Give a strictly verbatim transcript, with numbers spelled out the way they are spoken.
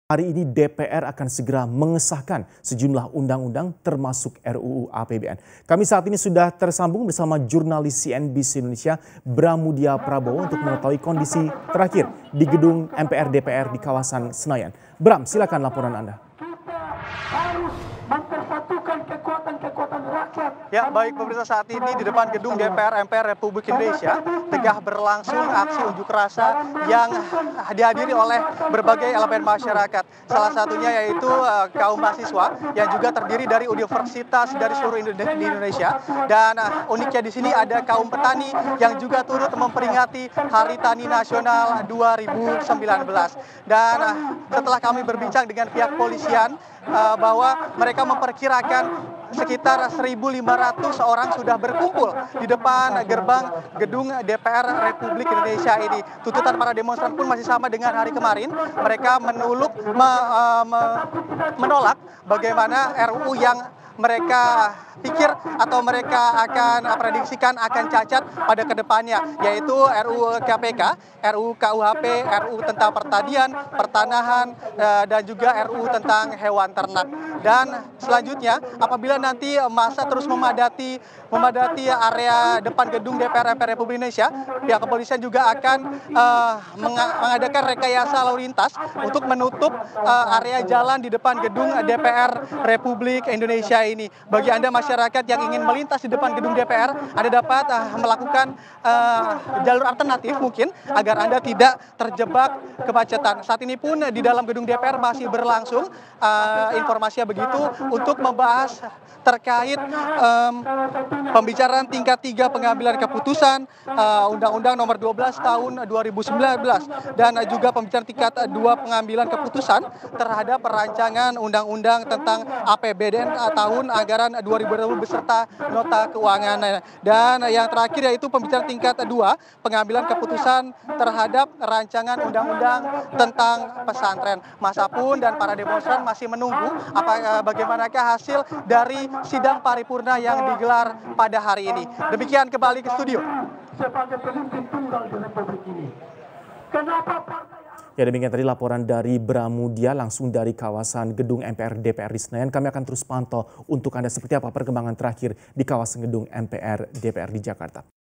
Hari ini D P R akan segera mengesahkan sejumlah undang-undang termasuk R U U A P B N. Kami saat ini sudah tersambung bersama jurnalis C N B C Indonesia Bramudia Prabowo untuk mengetahui kondisi terakhir di gedung M P R D P R di kawasan Senayan. Bram, silakan laporan Anda. Harus mempersatukan kekuatan-kekuatan rakyat. Ya, baik pemirsa, saat ini di depan gedung D P R M P R Republik Indonesia tengah berlangsung aksi unjuk rasa yang dihadiri oleh berbagai elemen masyarakat. Salah satunya yaitu uh, kaum mahasiswa yang juga terdiri dari universitas dari seluruh Indonesia. Dan uh, uniknya di sini ada kaum petani yang juga turut memperingati Hari Tani Nasional dua ribu sembilan belas. Dan uh, setelah kami berbincang dengan pihak polisian uh, bahwa mereka memperkirakan sekitar seribu lima ratus orang sudah berkumpul di depan gerbang gedung D P R Republik Indonesia ini. Tuntutan para demonstran pun masih sama dengan hari kemarin. Mereka menolak, me, me, menolak bagaimana R U U yang mereka pikir atau mereka akan prediksikan akan cacat pada kedepannya, yaitu R U U K P K, R U U K U H P, R U U tentang pertanian, pertanahan, dan juga R U U tentang hewan ternak. Dan selanjutnya, apabila nanti masa terus memadati memadati area depan gedung D P R M P R Republik Indonesia, pihak kepolisian juga akan uh, mengadakan rekayasa lalu lintas untuk menutup uh, area jalan di depan gedung D P R Republik Indonesia ini. Bagi Anda masyarakat yang ingin melintas di depan gedung D P R, Anda dapat uh, melakukan uh, jalur alternatif mungkin agar Anda tidak terjebak kemacetan. Saat ini pun di dalam gedung D P R masih berlangsung uh, informasinya begitu untuk membahas terkait um, pembicaraan tingkat tiga pengambilan keputusan uh, Undang-Undang Nomor dua belas Tahun dua ribu sembilan belas dan juga pembicaraan tingkat dua pengambilan keputusan terhadap perancangan Undang-Undang tentang A P B D N tahun anggaran dua ribu dua puluh beserta nota keuangan. Dan yang terakhir yaitu pembicaraan tingkat dua pengambilan keputusan terhadap rancangan Undang-Undang tentang pesantren. Masa pun dan para demonstran masih menunggu apa bagaimanakah hasil dari sidang paripurna yang digelar pada hari ini. Demikian kembali ke studio. Sebagai pemimpin tunggal di Republik ini. Kenapa partai... Ya, demikian tadi laporan dari Bramudia langsung dari kawasan gedung M P R D P R di Senayan. Kami akan terus pantau untuk Anda seperti apa perkembangan terakhir di kawasan gedung M P R D P R di Jakarta.